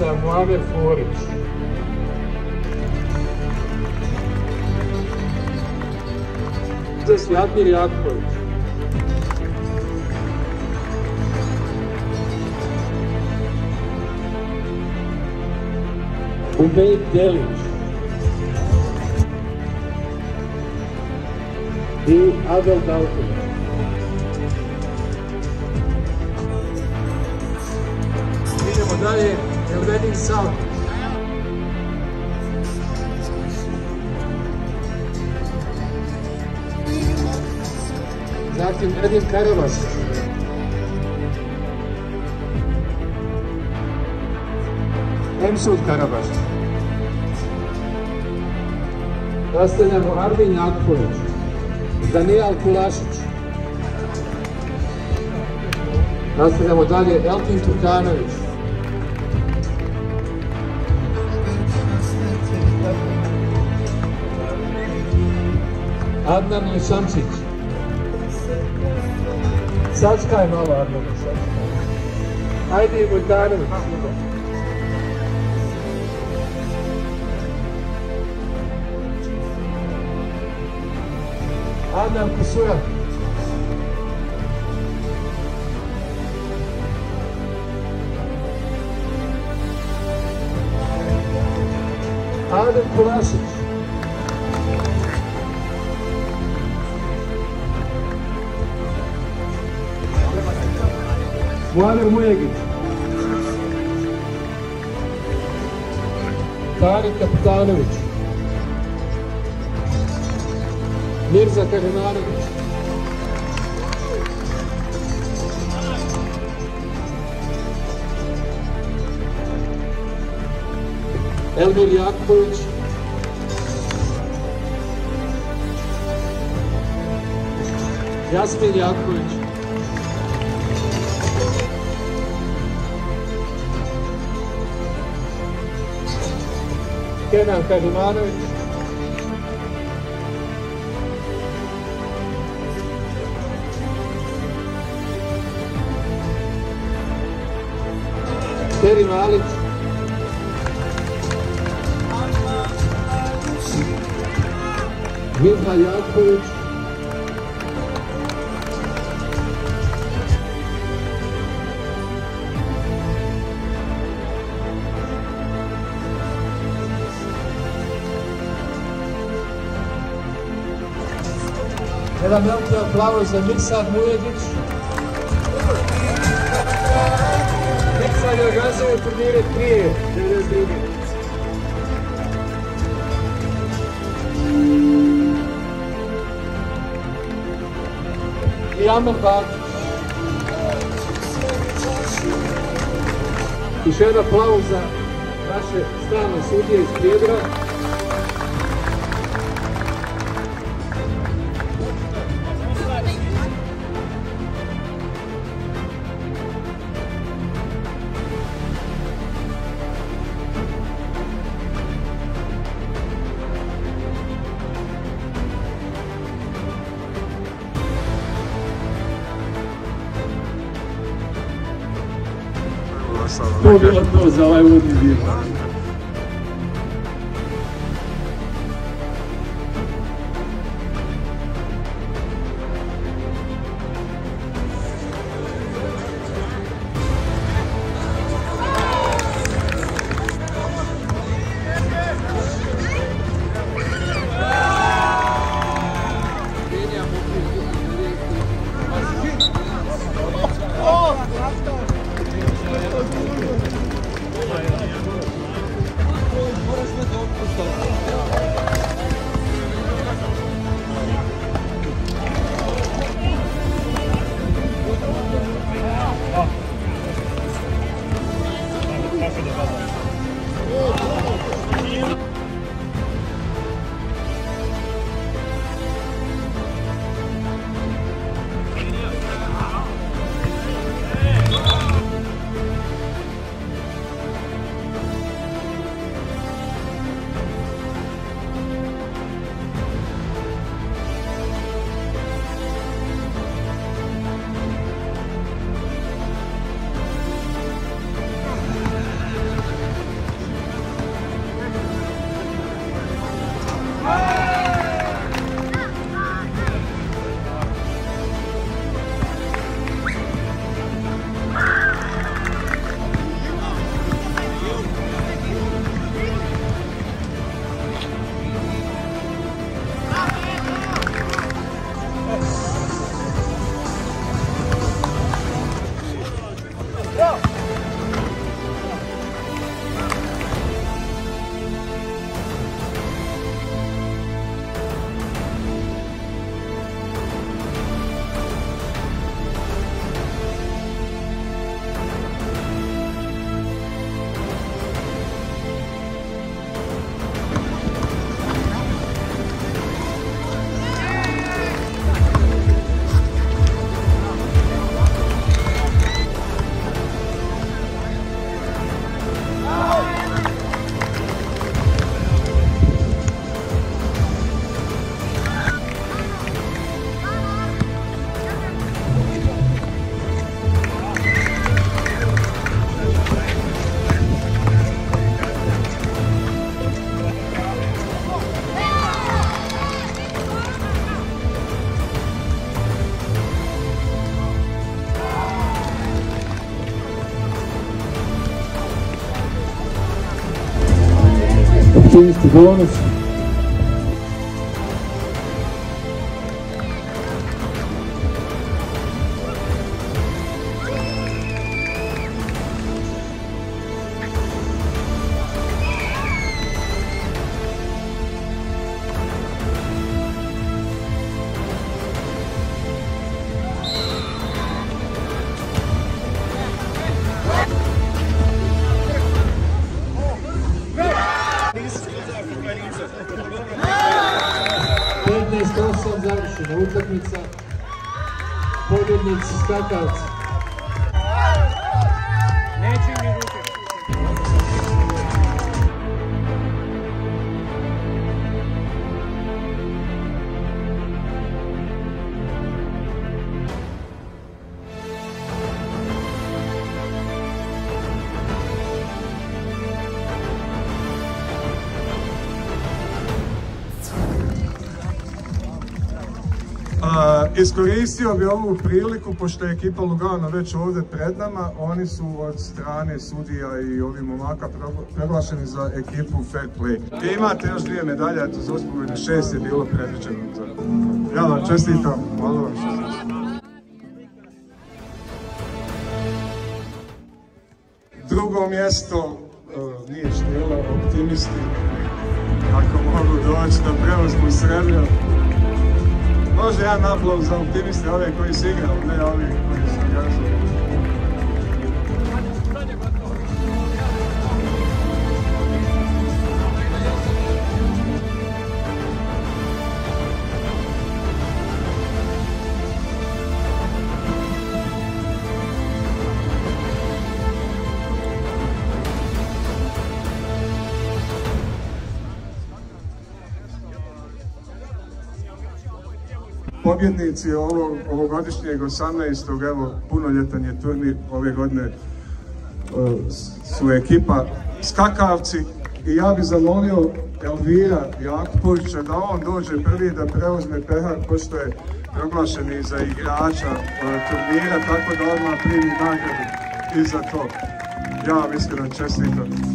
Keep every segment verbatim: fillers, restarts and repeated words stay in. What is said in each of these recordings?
Plavica Muamer Forić. Svjatir Jakpović. Ubejt Delić. I Abel Dalković. Idemo dalje, Elvedin Salkić. Zatim Edin Karabasić. Emsud Karabasić. Nastavljamo Arvin Jakpović. Danijal Kulašić. Nastavljamo dalje Elkin Turkanović. Adnan Lišančić. Sačkaj malo Adnan Lišančić. Ajde Vojtanović. Adam Kusura. Adem Kulašić. Muamer Mujegić. Tarik Kapitanović. Mirza Karimanović. Elmir Jakpović. Jasmin Jakpović. Kenan Karimanović. Kerim Alić. Mirza Jakpović. Jedan veliki aplauz za Mirsad Mujegić. Mirsad je organizovao turnire prije devedeset druge. I Amer Bakić. Još jedan aplauz za naše stalne sudije iz Prijedora. To je bilo to za ovaj uvodni dio. optimisti bonus. petnaest osam završena utakmica, pobjednici skakavci. Neće mi ruke. Uh, iskoristio bi ovu priliku, pošto je ekipa Lugano već ovdje pred nama, oni su od strane sudija i ovih momaka proglašeni za ekipu Fair Play. I imate još dvije medalje, eto za uspomenu, šest je bilo predviđeno. Ja vam čestitam, hvala vam što ste. Drugo mjesto uh, nije štela, optimisti, ako mogu doći da preuzmu srebrno. Može jedan aplauz za optimiste, ove koji su igrali, ne ovi koji su igrali. Pobjednici ovog, ovogodišnjeg osamnaestog evo punoljetan je turnir ove godine uh, su ekipa Skakavci i ja bih zamolio Elvira Jakupovića da on dođe prvi da preuzme pehar pošto je proglašen za igrača uh, turnira, tako da odmah primi nagradu i za to. Ja vam iskreno čestitam.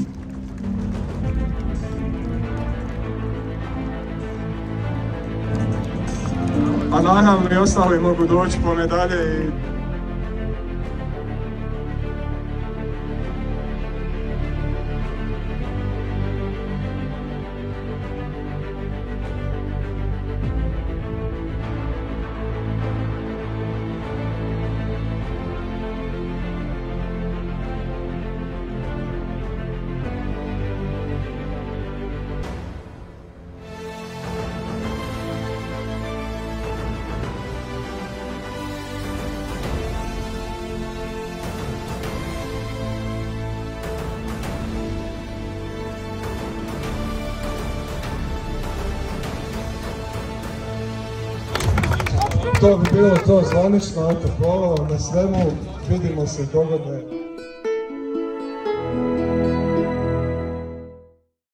A naravno i ostali mogu doći po medalje i to bi bilo to zvanično, eto, hvala vam na svemu, vidimo se dogodne